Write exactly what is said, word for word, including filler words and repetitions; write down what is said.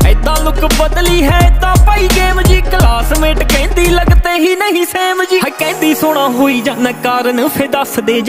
ऐदा look बदली है ता पाई गेम जी। क्लासमेट कहती लगते ही नहीं सेम जी। है कहती सोना हुई जाना कारण फिर दस दे